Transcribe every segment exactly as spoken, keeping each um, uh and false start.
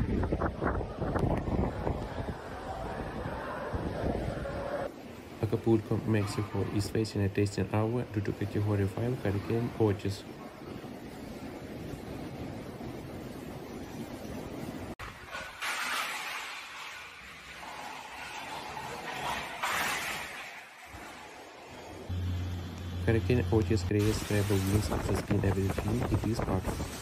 Acapulco, Mexico is facing a testing hour due to Category five Hurricane Otis. Hurricane Otis creates variable winds of the speed everything it is part of.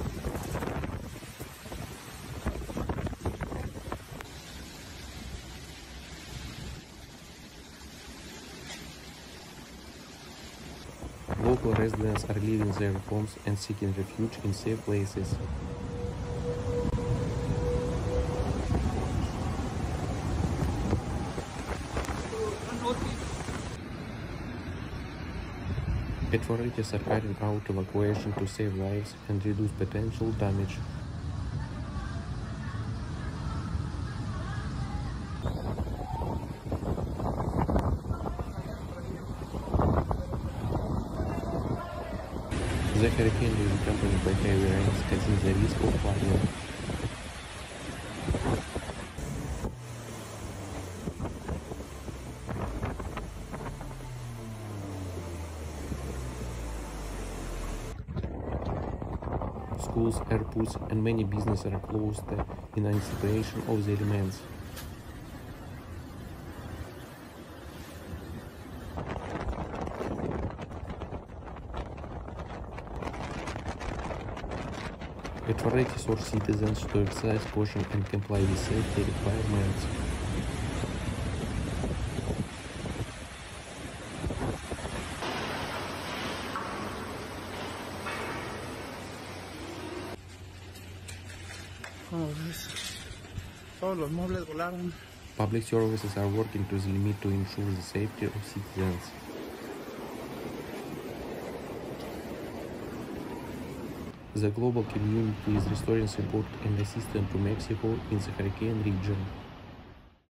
Local residents are leaving their homes and seeking refuge in safe places. Authorities are carrying out evacuation to save lives and reduce potential damage. The hurricane is accompanied by heavy rains, causing the risk of flooding. Schools, airports, and many businesses are closed in anticipation of the elements. Authorities urge citizens to exercise caution and comply with safety requirements. Todos los muebles volaron. Public services are working to the limit to ensure the safety of citizens. The global community is restoring support and assistance to Mexico in the hurricane region.